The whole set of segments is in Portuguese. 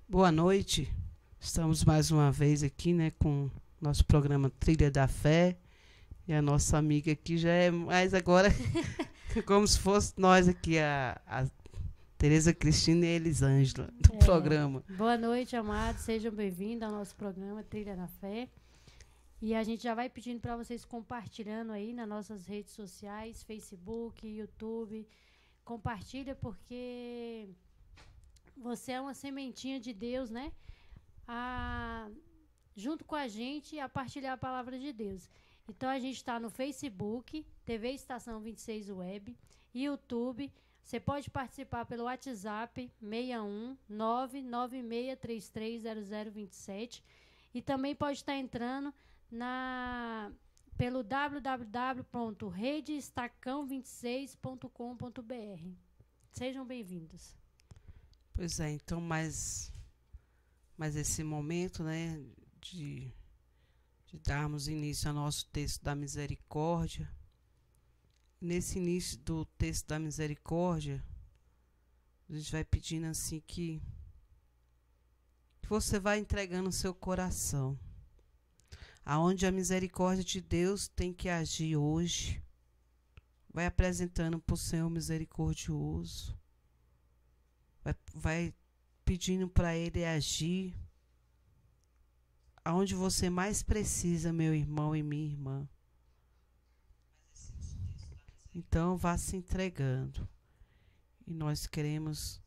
Boa noite. Estamos mais uma vez aqui, né, com nosso programa Trilha da Fé. E a nossa amiga aqui já é mais agora como se fosse nós aqui, a Tereza Cristina e a Elisângela do programa. Boa noite, amados. Sejam bem-vindos ao nosso programa Trilha da Fé. E a gente já vai pedindo para vocês compartilhando aí nas nossas redes sociais, Facebook, YouTube. Compartilha porque você é uma sementinha de Deus, né? Junto com a gente, a partilhar a palavra de Deus. Então, a gente está no Facebook, TV Estação 26 Web, YouTube. Você pode participar pelo WhatsApp 61 996330027 e também pode estar entrando pelo www.redestacão26.com.br. Sejam bem-vindos. Pois é, então, mas esse momento, né, de darmos início ao nosso texto da misericórdia. Nesse início do texto da misericórdia, a gente vai pedindo assim que você vai entregando o seu coração. Aonde a misericórdia de Deus tem que agir hoje, vai apresentando para o Senhor misericordioso. Vai pedindo para Ele agir aonde você mais precisa, meu irmão e minha irmã. Então, vá se entregando. E nós queremos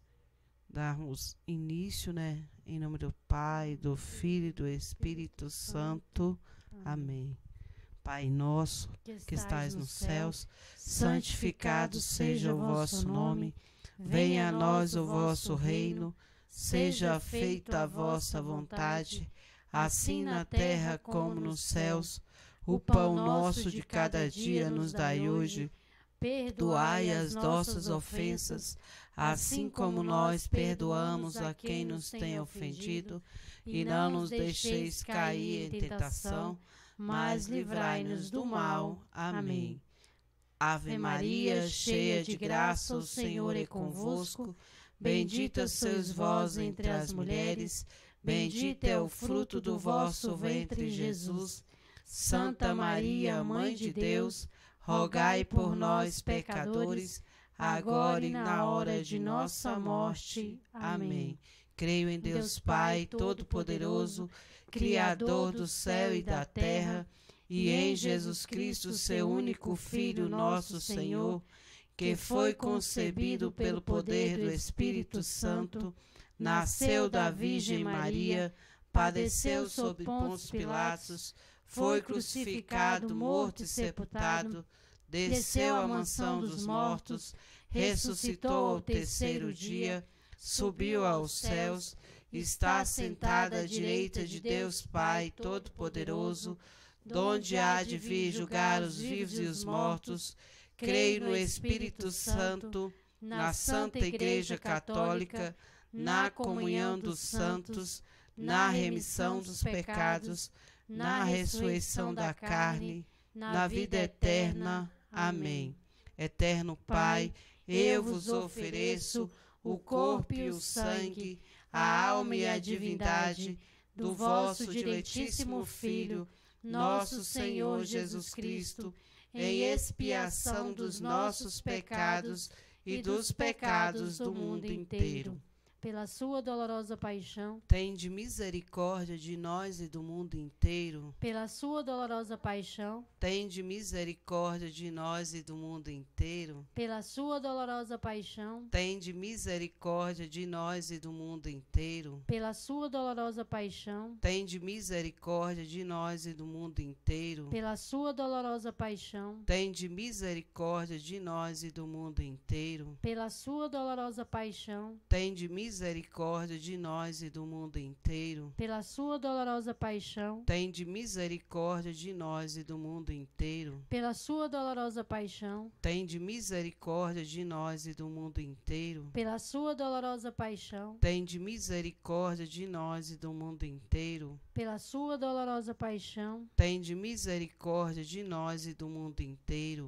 darmos início, né? Em nome do Pai, do Filho e do Espírito Santo. Amém. Pai nosso, que estais nos céus, santificado seja o vosso nome. Venha a nós o vosso reino. Seja feita a vossa vontade, assim na terra como nos céus. O pão nosso de cada dia nos dai hoje. Perdoai as nossas ofensas, assim como nós perdoamos a quem nos tem ofendido. E não nos deixeis cair em tentação, mas livrai-nos do mal. Amém. Ave Maria, cheia de graça, o Senhor é convosco. Bendita sois vós entre as mulheres, bendito é o fruto do vosso ventre, Jesus. Santa Maria, Mãe de Deus, rogai por nós, pecadores, agora e na hora de nossa morte. Amém. Creio em Deus Pai Todo-Poderoso, Criador do céu e da terra, e em Jesus Cristo, seu único Filho, nosso Senhor, que foi concebido pelo poder do Espírito Santo, nasceu da Virgem Maria, padeceu sob Pôncio Pilatos, foi crucificado, morto e sepultado, desceu à mansão dos mortos, ressuscitou ao terceiro dia, subiu aos céus, está sentado à direita de Deus Pai Todo-Poderoso, donde há de vir julgar os vivos e os mortos. Creio no Espírito Santo, na Santa Igreja Católica, na comunhão dos santos, na remissão dos pecados, na ressurreição da carne, na vida eterna. Amém. Eterno Pai, eu vos ofereço o corpo e o sangue, a alma e a divindade do vosso diletíssimo Filho, nosso Senhor Jesus Cristo, em expiação dos nossos pecados e dos pecados do mundo inteiro. Pela sua dolorosa paixão, tende misericórdia de nós e do mundo inteiro. Pela sua dolorosa paixão, tende misericórdia de nós e do mundo inteiro. Pela sua dolorosa paixão, tende misericórdia de nós e do mundo inteiro. Pela sua dolorosa paixão, tende misericórdia de nós e do mundo inteiro. Pela sua dolorosa paixão, tende misericórdia de nós e do mundo inteiro. Pela sua dolorosa paixão, tende misericórdia de nós e do mundo inteiro. Pela sua dolorosa paixão, tende misericórdia de nós e do mundo inteiro. Pela sua dolorosa paixão, tende misericórdia de nós e do mundo inteiro. Pela sua dolorosa paixão, tende misericórdia de nós e do mundo inteiro. Pela sua dolorosa paixão, tende misericórdia de nós e do mundo inteiro.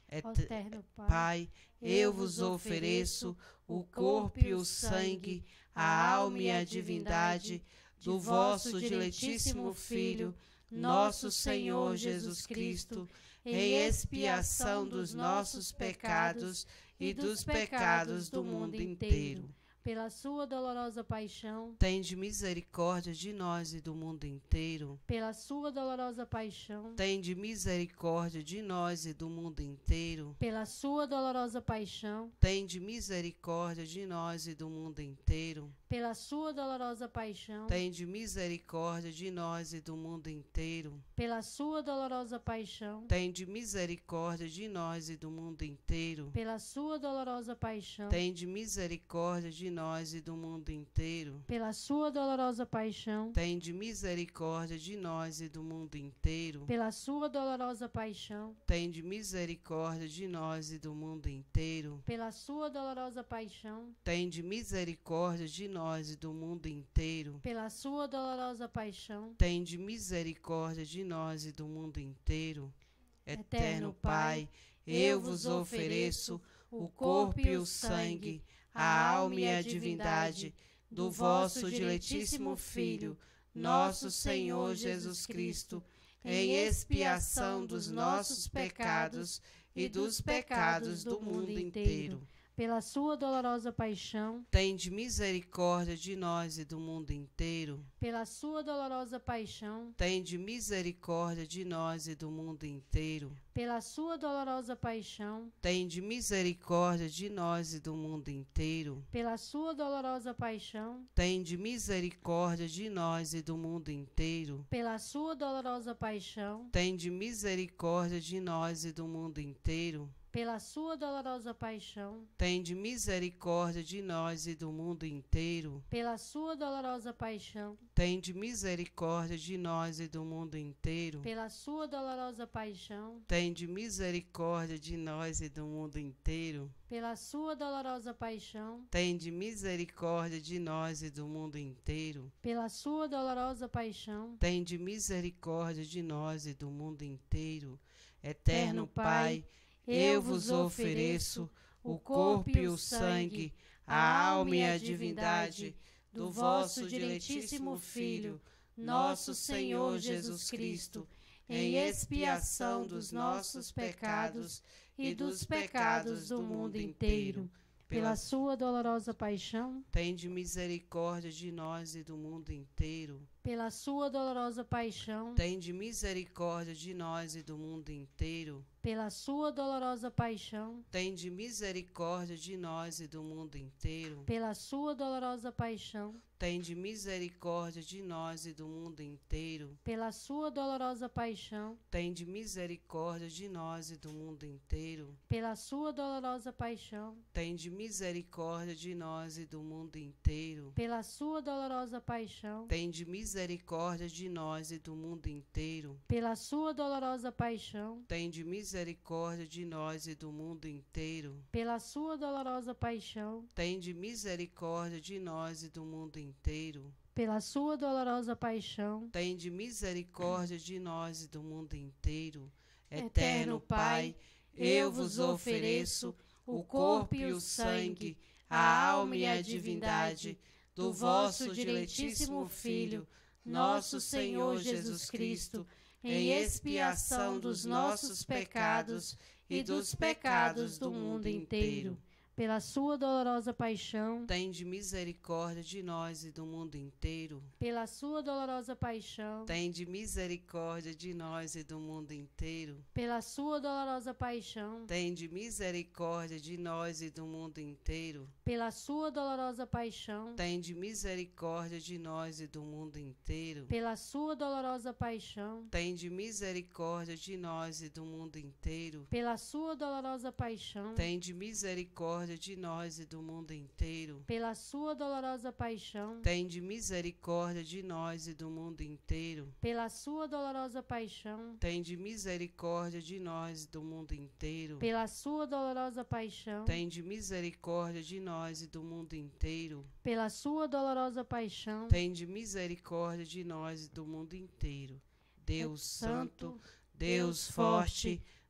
Eterno Pai, eu vos ofereço o corpo e o sangue, a alma e a divindade do vosso diletíssimo Filho, nosso Senhor Jesus Cristo, em expiação dos nossos pecados e dos pecados do mundo inteiro. Pela sua dolorosa paixão, tende misericórdia de nós e do mundo inteiro. Pela sua dolorosa paixão, tende misericórdia de nós e do mundo inteiro. Pela sua dolorosa paixão, tende misericórdia de nós e do mundo inteiro. Pela sua dolorosa paixão, tende misericórdia de nós e do mundo inteiro. Pela sua dolorosa paixão, tende misericórdia de nós e do mundo inteiro. Pela sua dolorosa paixão, tende misericórdia de nós e do mundo inteiro. Pela sua dolorosa paixão, tende misericórdia de nós e do mundo inteiro. Pela sua dolorosa paixão, tende misericórdia de nós e do mundo inteiro. Pela sua dolorosa paixão, tende misericórdia de nós e do mundo inteiro. Pela sua dolorosa paixão, tende misericórdia de nós e do mundo inteiro. Eterno Pai, eu vos ofereço o corpo e o sangue, a alma e a divindade do vosso diletíssimo Filho, nosso Senhor Jesus Cristo, em expiação dos nossos pecados e dos pecados do mundo inteiro. Pela sua dolorosa paixão, tende misericórdia de nós e do mundo inteiro. Pela sua dolorosa paixão, tende misericórdia de nós e do mundo inteiro. Pela sua dolorosa paixão, tende misericórdia de nós e do mundo inteiro. Pela sua dolorosa paixão, tende misericórdia de nós e do mundo inteiro. Pela sua dolorosa paixão, tende misericórdia de nós e do mundo inteiro. Pela sua dolorosa paixão, tende misericórdia de nós e do mundo inteiro. Pela sua dolorosa paixão, tende misericórdia de nós e do mundo inteiro. Pela sua dolorosa paixão, tende misericórdia de nós e do mundo inteiro. Pela sua dolorosa paixão, tende misericórdia de nós e do mundo inteiro. Pela sua dolorosa paixão, tende misericórdia de nós e do mundo inteiro. Eterno Pai, eu vos ofereço o corpo e o sangue, a alma e a divindade do vosso diletíssimo Filho, nosso Senhor Jesus Cristo, em expiação dos nossos pecados e dos pecados do mundo inteiro. Pela sua dolorosa paixão, tende misericórdia de nós e do mundo inteiro. Pela sua dolorosa paixão, tende misericórdia de nós e do mundo inteiro. Pela sua dolorosa paixão, tende misericórdia de nós e do mundo inteiro. Pela sua dolorosa paixão, tende misericórdia de nós e do mundo inteiro. Pela sua dolorosa paixão, tende misericórdia de nós e do mundo inteiro. Pela sua dolorosa paixão, tende misericórdia de nós e do mundo inteiro. Pela sua dolorosa paixão, tende misericórdia de nós e do mundo inteiro. Pela sua dolorosa paixão, tende misericórdia de nós e do mundo inteiro. Pela sua dolorosa paixão, tende misericórdia de nós e do mundo inteiro. Pela sua dolorosa paixão, tende misericórdia de nós e do mundo inteiro. Eterno Pai, eu vos ofereço o corpo e o sangue, a alma e a divindade do vosso diletíssimo Filho, nosso Senhor Jesus Cristo, em expiação dos nossos pecados e dos pecados do mundo inteiro. Pela sua dolorosa paixão, tende misericórdia de nós e do mundo inteiro. Pela sua dolorosa paixão, tende misericórdia de nós e do mundo inteiro. Pela sua dolorosa paixão, tende misericórdia de nós e do mundo inteiro. Pela sua dolorosa paixão, tende misericórdia de nós e do mundo inteiro. Pela sua dolorosa paixão, tende misericórdia de nós e do mundo inteiro. Pela sua dolorosa paixão, tende misericórdia de nós e do mundo inteiro. Pela sua dolorosa paixão, tende misericórdia de nós e do mundo inteiro. Pela sua dolorosa paixão, tende misericórdia de nós e do mundo inteiro. Pela sua dolorosa paixão, tende misericórdia de nós e do mundo inteiro. Pela sua dolorosa paixão, tende misericórdia de nós e do mundo inteiro. Deus Santo, Deus Forte,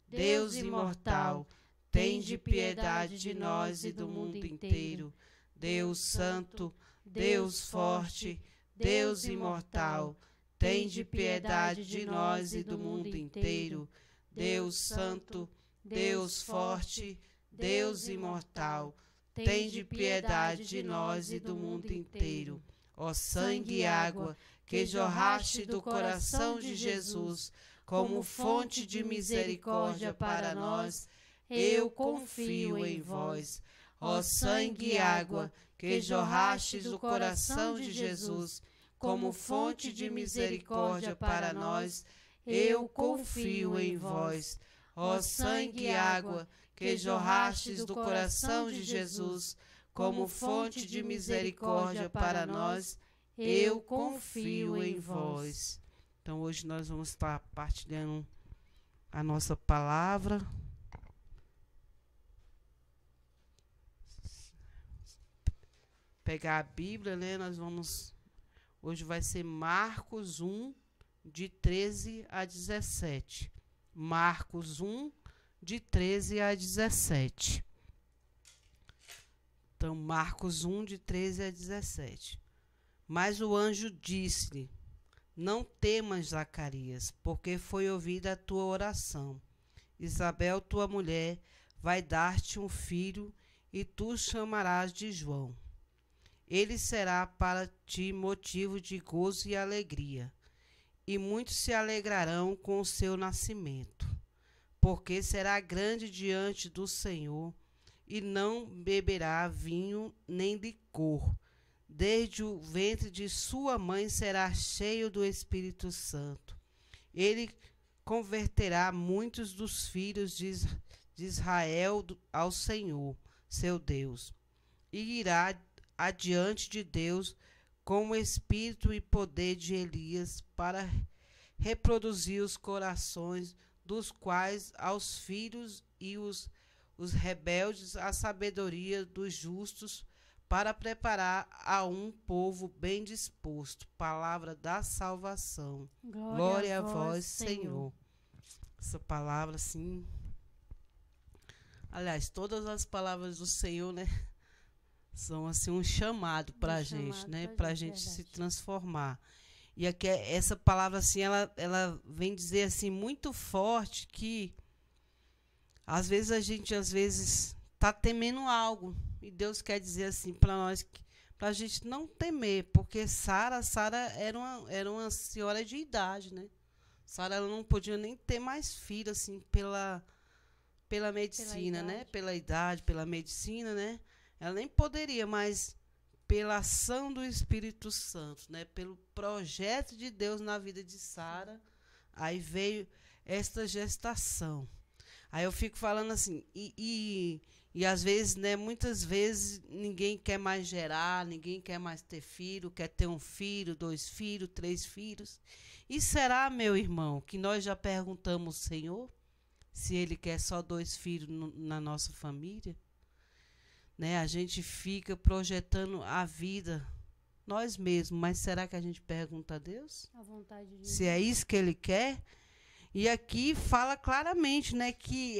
Deus imortal, tende piedade de nós e do mundo inteiro. Deus santo, Deus forte, Deus imortal, tende piedade de nós e do mundo inteiro. Deus santo, Deus forte, Deus imortal, tende piedade de nós e do mundo inteiro. Ó sangue e água que jorraste do coração de Jesus, como fonte de misericórdia para nós, eu confio em vós. Ó sangue e água que jorrastes do coração de Jesus, como fonte de misericórdia para nós, eu confio em vós. Ó sangue e água que jorrastes do coração de Jesus, como fonte de misericórdia para nós, eu confio em vós. Então hoje nós vamos estar partilhando a nossa palavra. Pegar a Bíblia, né? Hoje vai ser Marcos 1, de 13 a 17. Marcos 1, de 13 a 17. Então, Marcos 1, de 13 a 17. Mas o anjo disse-lhe: não temas, Zacarias, porque foi ouvida a tua oração. Isabel, tua mulher, vai dar-te um filho, e tu o chamarás de João. Ele será para ti motivo de gozo e alegria, e muitos se alegrarão com o seu nascimento, porque será grande diante do Senhor, e não beberá vinho nem licor. Desde o ventre de sua mãe será cheio do Espírito Santo. Ele converterá muitos dos filhos de Israel ao Senhor, seu Deus, e irá adiante de Deus com o espírito e poder de Elias para reproduzir os corações dos quais aos filhos e os rebeldes a sabedoria dos justos, para preparar a um povo bem disposto. Palavra da salvação. Glória a vós, Senhor. Essa palavra, assim... Aliás, todas as palavras do Senhor, né? São, assim, um chamado para a gente, né? Para a gente se transformar. E aqui, essa palavra, assim, ela vem dizer, assim, muito forte que... Às vezes a gente, está temendo algo. E Deus quer dizer assim para nós, para a gente não temer, porque Sara era uma senhora de idade, né? Sara, ela não podia nem ter mais filho, assim, pela medicina, né? Pela idade, pela medicina, né? Ela nem poderia, mas pela ação do Espírito Santo, né? Pelo projeto de Deus na vida de Sara, aí veio esta gestação. Aí eu fico falando assim, e às vezes, né, muitas vezes ninguém quer mais gerar, ninguém quer mais ter filho, quer ter um filho, 2 filhos, 3 filhos. E será, meu irmão, que nós já perguntamos ao Senhor se Ele quer só 2 filhos na nossa família? Né, a gente fica projetando a vida nós mesmos, mas será que a gente pergunta a Deus? A vontade de se é isso que Ele quer? E aqui fala claramente, né, que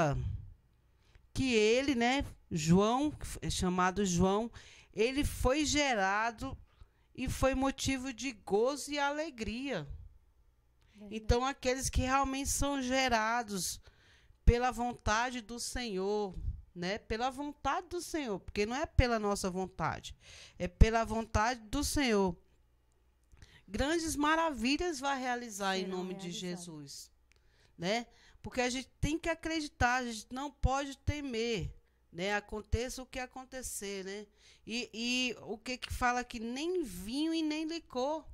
ele, né, João, chamado João, ele foi gerado e foi motivo de gozo e alegria. Verdade. Então, aqueles que realmente são gerados pela vontade do Senhor, né, pela vontade do Senhor, porque não é pela nossa vontade, é pela vontade do Senhor. Grandes maravilhas vai realizar em nome de Jesus, né? Porque a gente tem que acreditar, a gente não pode temer, né? Aconteça o que acontecer, né? E o que fala aqui? Nem vinho e nem licor.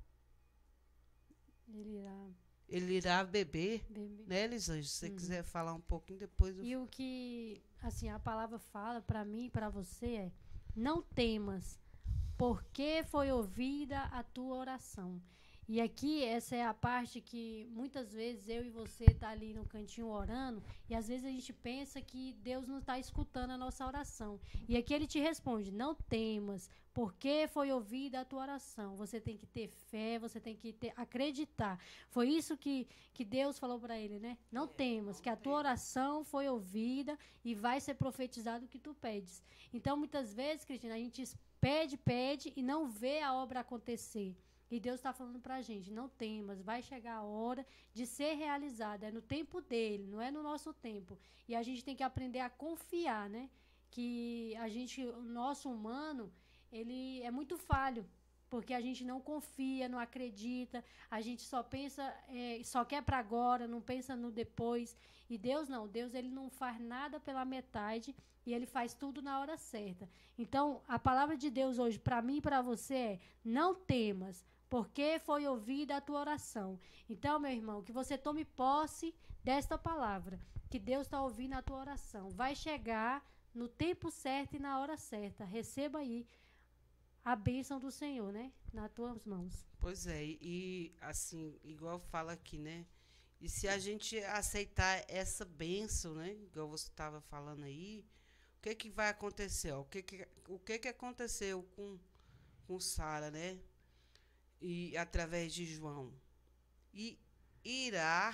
Ele irá beber. Né, Elisângela? Se você quiser falar um pouquinho, depois... E o que, assim, a palavra fala para mim e para você é: não temas, porque foi ouvida a tua oração. E aqui, essa é a parte que muitas vezes eu e você tá ali no cantinho orando, e às vezes a gente pensa que Deus não está escutando a nossa oração. E aqui ele te responde: não temas, porque foi ouvida a tua oração. Você tem que ter fé, você tem que acreditar. Foi isso que Deus falou para ele, né? Não temas, que a tua oração foi ouvida e vai ser profetizado o que tu pedes. Então, muitas vezes, Cristina, a gente pede e não vê a obra acontecer. E Deus está falando para a gente: não temas, vai chegar a hora de ser realizada. É no tempo dele, não é no nosso tempo. E a gente tem que aprender a confiar, né? Que o nosso humano, ele é muito falho. Porque a gente não confia, não acredita, a gente só pensa, só quer para agora, não pensa no depois. E Deus não, Deus ele não faz nada pela metade e ele faz tudo na hora certa. Então, a palavra de Deus hoje para mim e para você é: não temas, porque foi ouvida a tua oração. Então, meu irmão, que você tome posse desta palavra, que Deus está ouvindo a tua oração. Vai chegar no tempo certo e na hora certa. Receba aí a bênção do Senhor, né? Nas tuas mãos. Pois é, e assim, igual fala aqui, né? E se a gente aceitar essa bênção, né? Igual você estava falando aí, o que vai acontecer? Ó? O que aconteceu com Sara, né? E através de João? E irá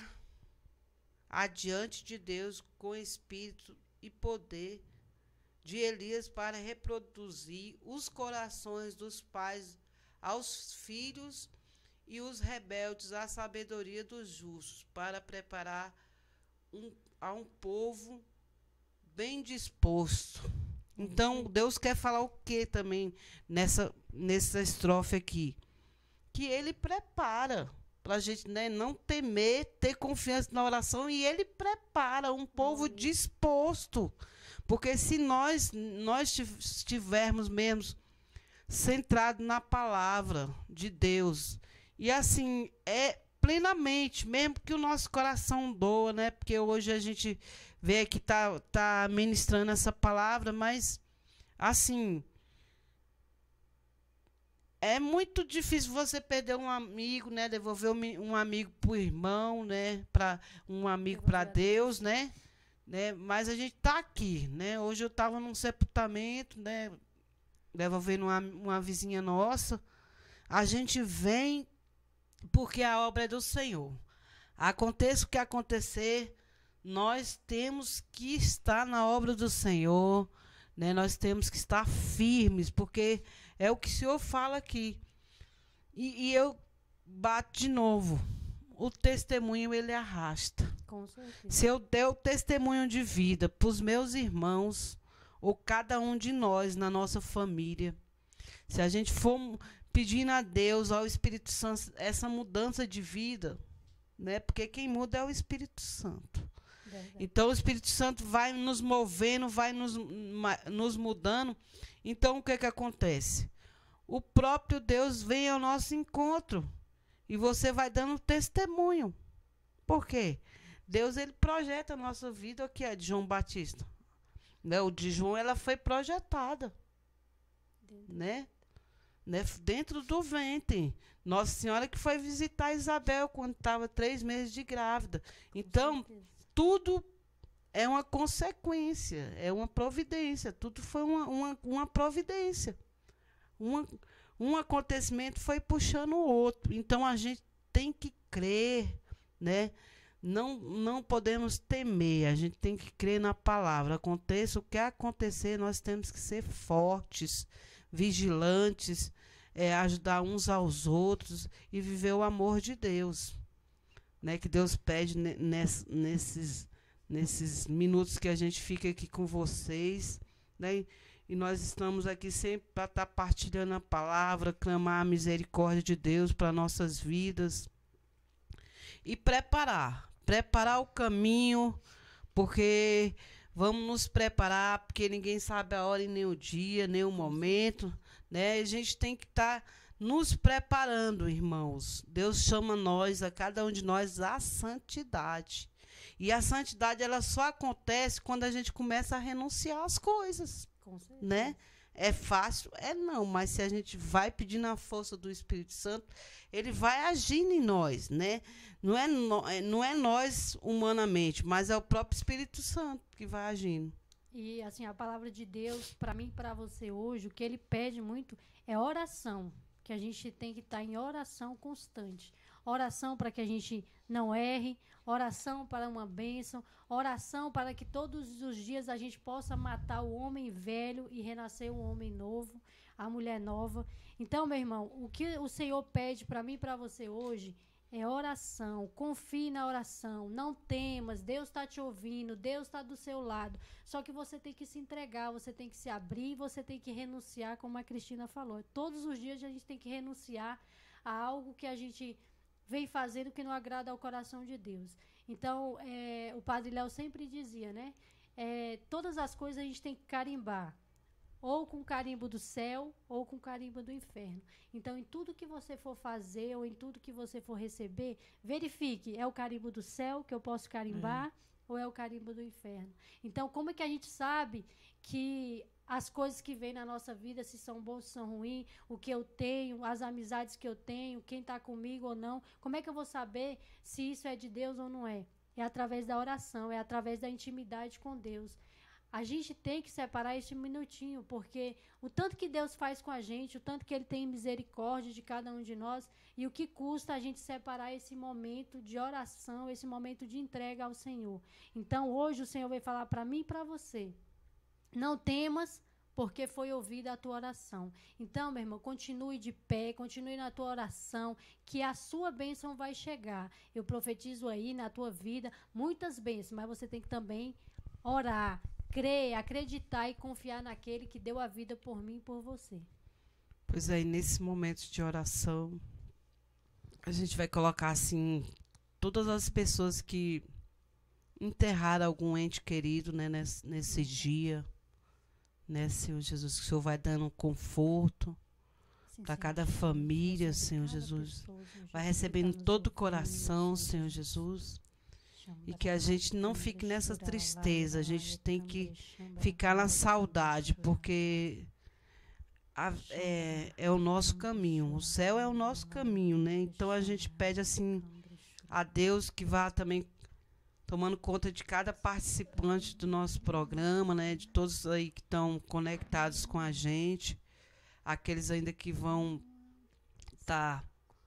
adiante de Deus com espírito e poder de Elias para reproduzir os corações dos pais aos filhos e os rebeldes à sabedoria dos justos, para preparar a um povo bem disposto. Então, Deus quer falar o que também nessa estrofe aqui? Que ele prepara para a gente, né, não temer, ter confiança na oração, e ele prepara um povo disposto. Porque se nós estivermos mesmo centrados na palavra de Deus, e assim, plenamente, mesmo que o nosso coração doa, né? Porque hoje a gente vê que tá ministrando essa palavra, mas assim, é muito difícil você perder um amigo, né? Devolver um amigo pro irmão, né? Para um amigo para Deus, né? Mas a gente está aqui, né? Hoje eu estava num sepultamento, né? Devolvendo uma vizinha nossa. A gente vem porque a obra é do Senhor. Aconteça o que acontecer, nós temos que estar na obra do Senhor, né? Nós temos que estar firmes, porque é o que o Senhor fala aqui. E eu bato de novo. O testemunho, ele arrasta. Com certeza. Se eu der o testemunho de vida para os meus irmãos, ou cada um de nós na nossa família, se a gente for pedindo a Deus, ao Espírito Santo, essa mudança de vida, né? Porque quem muda é o Espírito Santo. Verdade. Então, o Espírito Santo vai nos movendo, vai nos mudando. Então, o que acontece? O próprio Deus vem ao nosso encontro. E você vai dando testemunho. Por quê? Deus, ele projeta a nossa vida. O que é de João Batista? Né? O de João, ela foi projetada. Né? Dentro do ventre. Nossa Senhora que foi visitar Isabel quando estava 3 meses de grávida. Então, tudo é uma consequência, é uma providência. Tudo foi uma providência. Um acontecimento foi puxando o outro. Então, a gente tem que crer, né? Não podemos temer, a gente tem que crer na palavra. Aconteça o que acontecer, nós temos que ser fortes, vigilantes, ajudar uns aos outros e viver o amor de Deus, né? Que Deus pede nesses minutos que a gente fica aqui com vocês, né? E nós estamos aqui sempre para estar partilhando a palavra, clamar a misericórdia de Deus para nossas vidas e preparar o caminho, porque vamos nos preparar, porque ninguém sabe a hora e nem o dia, nem o momento, né? A gente tem que estar nos preparando, irmãos. Deus chama nós, a cada um de nós, à santidade. E a santidade, ela só acontece quando a gente começa a renunciar às coisas, né? É fácil? Não, mas se a gente vai pedindo a força do Espírito Santo, ele vai agindo em nós, né? Não é nós humanamente, mas é o próprio Espírito Santo que vai agindo. E assim, a palavra de Deus, para mim e para você hoje, o que ele pede muito é oração, que a gente tem que estar em oração constante. Oração para que a gente não erre, oração para uma bênção, oração para que todos os dias a gente possa matar o homem velho e renascer um homem novo, a mulher nova. Então, meu irmão, o que o Senhor pede para mim e para você hoje é oração. Confie na oração, não temas, Deus está te ouvindo, Deus está do seu lado. Só que você tem que se entregar, você tem que se abrir, você tem que renunciar, como a Cristina falou. Todos os dias a gente tem que renunciar a algo que a gente vem fazendo que não agrada ao coração de Deus. Então, o Padre Léo sempre dizia, né? Todas as coisas a gente tem que carimbar, ou com carimbo do céu, ou com carimbo do inferno. Então, em tudo que você for fazer, ou em tudo que você for receber, verifique, é o carimbo do céu que eu posso carimbar, ou é o carimbo do inferno? Então, como é que a gente sabe que as coisas que vêm na nossa vida, se são bons, se são ruins, o que eu tenho, as amizades que eu tenho, quem está comigo ou não, como é que eu vou saber se isso é de Deus ou não é? É através da oração, é através da intimidade com Deus. A gente tem que separar esse minutinho, porque o tanto que Deus faz com a gente, o tanto que Ele tem misericórdia de cada um de nós, e o que custa a gente separar esse momento de oração, esse momento de entrega ao Senhor. Então, hoje o Senhor vai falar para mim e para você: não temas, porque foi ouvida a tua oração. Então, meu irmão, continue de pé, continue na tua oração, que a sua bênção vai chegar. Eu profetizo aí na tua vida muitas bênçãos, mas você tem que também orar, crer, acreditar e confiar naquele que deu a vida por mim e por você. Pois é, nesse momento de oração, a gente vai colocar assim todas as pessoas que enterraram algum ente querido, né, nesse dia, né, Senhor Jesus, que o Senhor vai dando um conforto para cada família, Senhor Jesus. Vai recebendo todo o coração, Senhor Jesus. E que a gente não fique nessa tristeza, a gente tem que ficar na saudade, porque é o nosso caminho, o céu é o nosso caminho, né? Então a gente pede assim a Deus que vá também tomando conta de cada participante do nosso programa, né? De todos aí que estão conectados com a gente, aqueles ainda que vão estar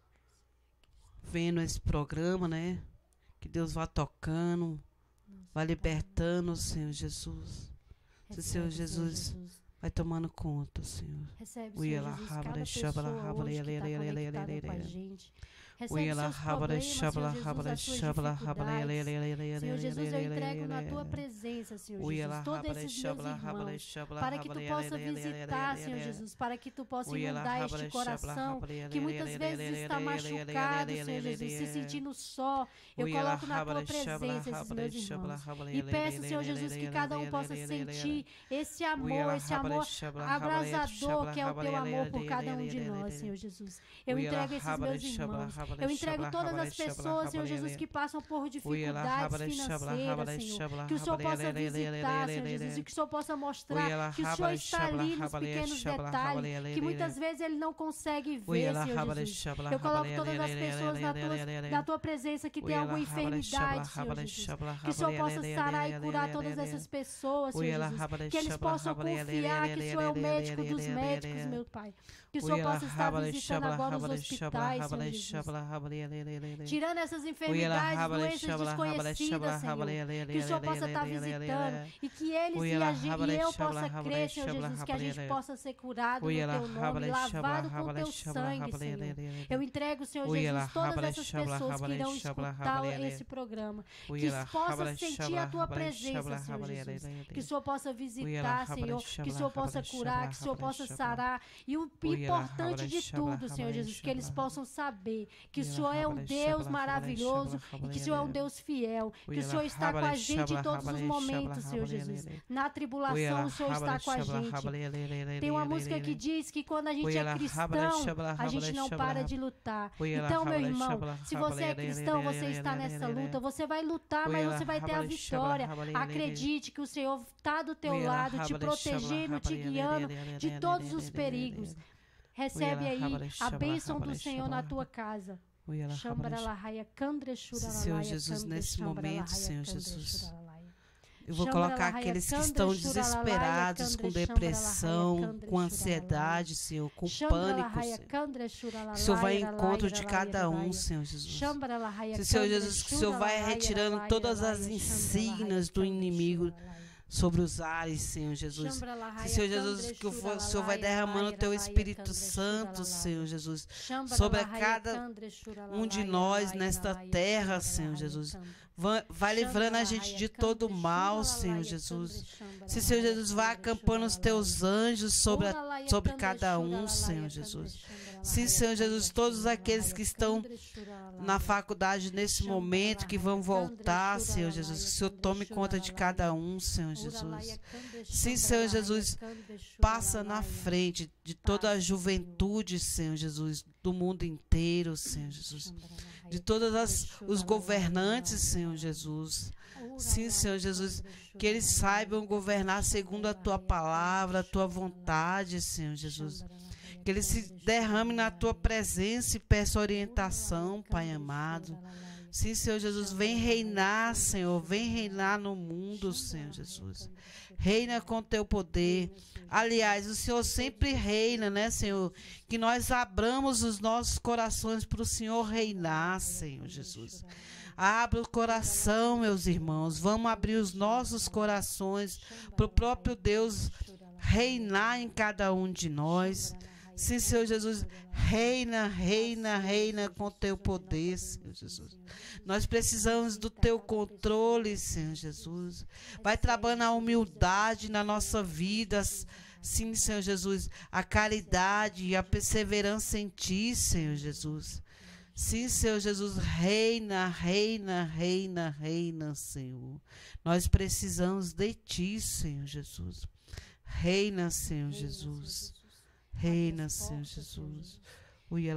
vendo esse programa, né? Que Deus vá tocando, vá libertando, Senhor Jesus. Senhor Jesus vai tomando conta, Senhor. Recebe, Senhor Jesus, cada pessoa hoje que está conectada com a gente. Recebe seus problemas, Senhor Jesus, as suas dificuldades. Senhor Jesus, eu entrego na tua presença, Senhor Jesus, todos esses meus irmãos, para que tu possa visitar, Senhor Jesus, para que tu possa inundar este coração que muitas vezes está machucado, Senhor Jesus, se sentindo só. Eu coloco na tua presença esses meus irmãos e peço, Senhor Jesus, que cada um possa sentir esse amor abrasador que é o teu amor por cada um de nós, Senhor Jesus. Eu entrego esses meus irmãos. Eu entrego todas as pessoas, Senhor Jesus, que passam por dificuldades financeiras, Senhor. Que o Senhor possa visitar, Senhor Jesus, e que o Senhor possa mostrar que o Senhor está ali nos pequenos detalhes, que muitas vezes ele não consegue ver, Senhor Jesus. Eu coloco todas as pessoas na tua presença que tem alguma enfermidade, Senhor Jesus. Que o Senhor possa sarar e curar todas essas pessoas, Senhor Jesus. Que eles possam confiar que o Senhor é o médico dos médicos, meu Pai. Que o Senhor possa estar visitando agora os hospitais, Senhor Jesus. Tirando essas enfermidades, doenças desconhecidas, Senhor. Que o Senhor possa estar visitando. E que eles e eu possa crer, Senhor Jesus, que a gente possa ser curado no teu nome, lavado com teu sangue, Senhor. Eu entrego, Senhor Jesus, todas essas pessoas que irão escutar esse programa. Que possa sentir a tua presença, Senhor Jesus. Que o Senhor possa visitar, Senhor. Que o Senhor possa curar, que o Senhor possa sarar. E o importante de tudo, Senhor Jesus, que eles possam saber que o Senhor é um Deus maravilhoso e que o Senhor é um Deus fiel, que o Senhor está com a gente em todos os momentos, Senhor Jesus. Na tribulação, o Senhor está com a gente. Tem uma música que diz que quando a gente é cristão, a gente não para de lutar. Então, meu irmão, se você é cristão, você está nessa luta, você vai lutar, mas você vai ter a vitória. Acredite que o Senhor está do teu lado, te protegendo, te guiando de todos os perigos. Recebe aí a bênção do Senhor na tua casa. Senhor Jesus, nesse momento, Senhor Jesus, eu vou colocar aqueles que estão desesperados, com depressão, com ansiedade, Senhor, com pânico, Senhor. Que o Senhor vai em encontro de cada um, Senhor Jesus. Senhor Jesus, que o Senhor vai retirando todas as insígnias do inimigo sobre os ares, Senhor Jesus. Senhor Jesus, que o Senhor vai derramando o teu Espírito Santo, Senhor Jesus, sobre cada um de nós nesta terra, Senhor Jesus. Vai livrando a gente de todo mal, Senhor Jesus. Senhor Jesus, vai acampando os teus anjos sobre cada um, Senhor Jesus. Sim, Senhor Jesus, todos aqueles que estão na faculdade nesse momento, que vão voltar, Senhor Jesus, que o Senhor tome conta de cada um, Senhor Jesus. Sim, Senhor Jesus, passa na frente de toda a juventude, Senhor Jesus, do mundo inteiro, Senhor Jesus. De todos os governantes, Senhor Jesus. Sim, Senhor Jesus, que eles saibam governar segundo a tua palavra, a tua vontade, Senhor Jesus. Que eles se derramem na tua presença e peçam orientação, Pai amado. Sim, Senhor Jesus, vem reinar, Senhor, vem reinar no mundo, Senhor Jesus. Reina com teu poder. Aliás, o Senhor sempre reina, né, Senhor? Que nós abramos os nossos corações para o Senhor reinar, Senhor Jesus. Abra o coração, meus irmãos. Vamos abrir os nossos corações para o próprio Deus reinar em cada um de nós. Sim, Senhor Jesus, reina, reina, reina com teu poder, Senhor Jesus. Nós precisamos do teu controle, Senhor Jesus. Vai trabalhando a humildade na nossa vida, sim, Senhor Jesus, a caridade e a perseverança em ti, Senhor Jesus. Sim, Senhor Jesus, reina, reina, reina, reina, Senhor. Nós precisamos de ti, Senhor Jesus. Reina, Senhor Jesus. Reina, Senhor Jesus. Neste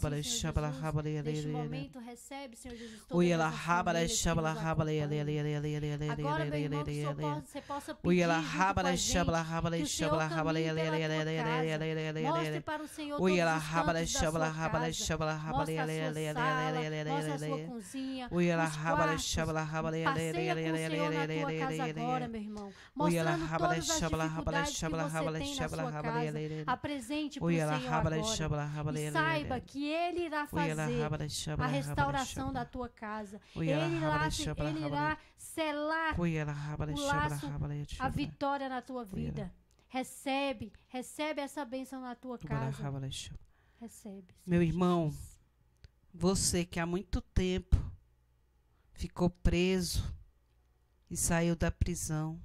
momento, recebe, Senhor Jesus, todas as famílias que nos acompanham. Agora, meu irmão, que você possa pedir junto com a gente, que o Senhor caminhe pela tua casa. Mostre para o Senhor todos os cantos da sua casa. Mostre a sua sala, mostre a sua cozinha, os quartos. Passeia com o Senhor na tua casa agora, meu irmão. Mostrando todas as dificuldades que você tem na sua casa. Apresente para o Senhor agora. E saiba que Ele irá fazer a restauração da tua casa. Ele irá selar o laço, a vitória na tua vida. Recebe essa bênção na tua casa. Recebe. Meu irmão, você que há muito tempo ficou preso e saiu da prisão,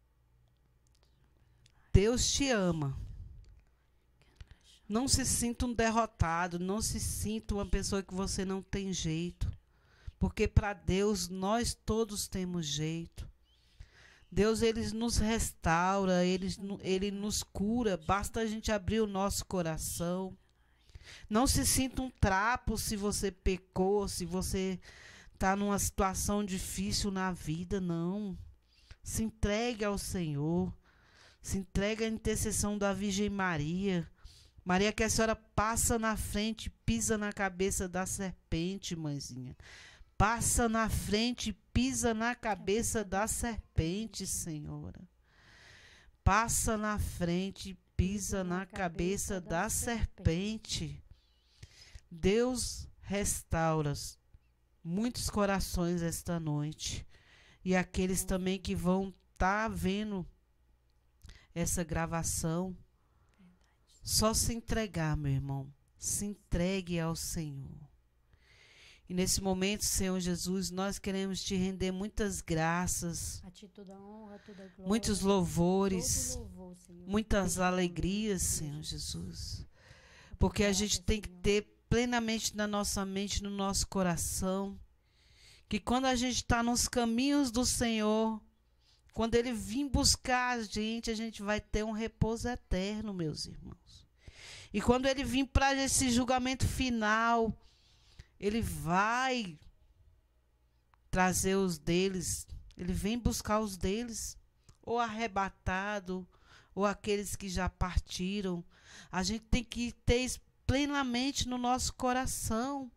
Deus te ama. Não se sinta um derrotado, não se sinta uma pessoa que você não tem jeito. Porque para Deus nós todos temos jeito. Deus, Ele nos restaura, Ele nos cura, basta a gente abrir o nosso coração. Não se sinta um trapo se você pecou, se você está numa situação difícil na vida, não. Se entregue ao Senhor, se entregue à intercessão da Virgem Maria. Maria, que a senhora passa na frente, pisa na cabeça da serpente, mãezinha. Passa na frente, pisa na cabeça da serpente, Senhora. Passa na frente, pisa na cabeça da serpente. Deus restaura muitos corações esta noite. E aqueles também que vão estar vendo essa gravação. Só se entregar, meu irmão. Se entregue ao Senhor. E nesse momento, Senhor Jesus, nós queremos te render muitas graças, a ti toda honra, toda glória, muitos louvores, Senhor, muitas alegrias, Senhor Jesus. Porque a gente tem que ter plenamente na nossa mente, no nosso coração. Que quando a gente está nos caminhos do Senhor, quando Ele vir buscar a gente vai ter um repouso eterno, meus irmãos. E quando Ele vir para esse julgamento final, Ele vai trazer os deles. Ele vem buscar os deles, ou arrebatado, ou aqueles que já partiram. A gente tem que ter isso plenamente no nosso coração.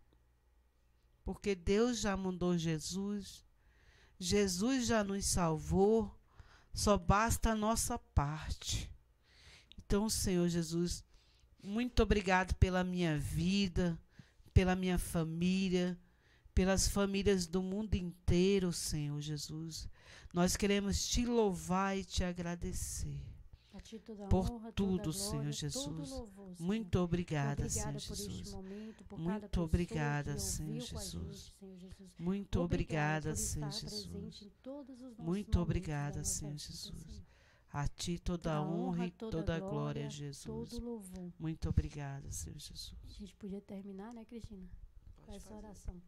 Porque Deus já mandou Jesus. Jesus já nos salvou. Só basta a nossa parte. Então, Senhor Jesus, muito obrigado pela minha vida, pela minha família, pelas famílias do mundo inteiro, Senhor Jesus. Nós queremos te louvar e te agradecer. A ti toda a por honra, tudo, toda a glória, Senhor Jesus. todo louvor, Senhor. Muito obrigada, Senhor Obrigada por este Jesus. momento, por cada Muito pessoa obrigada, que Senhor ouviu com a Jesus. gente, Senhor Jesus. Muito obrigada, Senhor por estar Jesus. presente em todos os nossos Muito momentos obrigada, da nossa Senhor vida, Jesus. Senhor. A ti toda a honra e toda a glória, glória, Jesus. todo louvor. Muito obrigada, Senhor Jesus. A gente podia terminar, né, Cristina? Com Pode essa fazer. oração.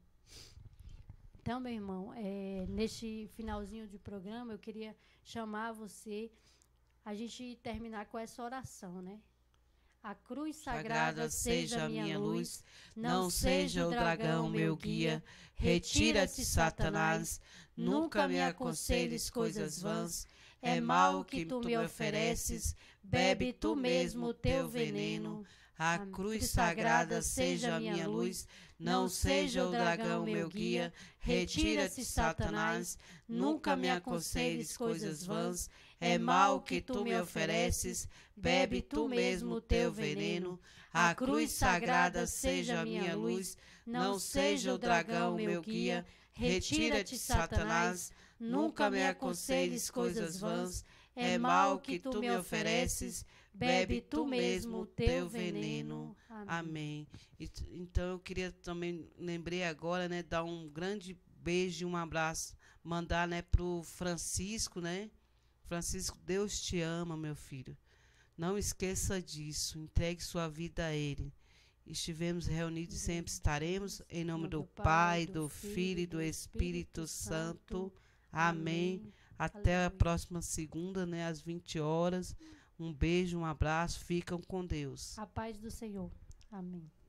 Então, meu irmão, neste finalzinho de programa, eu queria chamar você, a gente terminar com essa oração, né? A cruz sagrada seja a minha luz, não seja o dragão meu guia. Retira-te, Satanás, nunca me aconselhes coisas vãs. É mal que tu me ofereces, bebe tu mesmo o teu veneno. A cruz sagrada seja a minha luz, não seja o dragão meu guia. Retira-te, Satanás, nunca me aconselhes coisas vãs. É mal que tu me ofereces, bebe tu mesmo o teu veneno. A cruz sagrada seja a minha luz, não seja o dragão meu guia. Retira-te, Satanás, nunca me aconselhes coisas vãs. É mal que tu me ofereces, bebe tu mesmo o teu veneno. Amém. Então eu queria também, lembrei agora, né, dar um grande beijo e um abraço, mandar, né, pro Francisco, né? Francisco, Deus te ama, meu filho. Não esqueça disso, entregue sua vida a Ele. Estivemos reunidos e sempre estaremos, em nome do Pai, do Filho e do Espírito Santo. Amém. Até a próxima segunda, né, às 20 horas. Um beijo, um abraço, ficam com Deus. A paz do Senhor. Amém.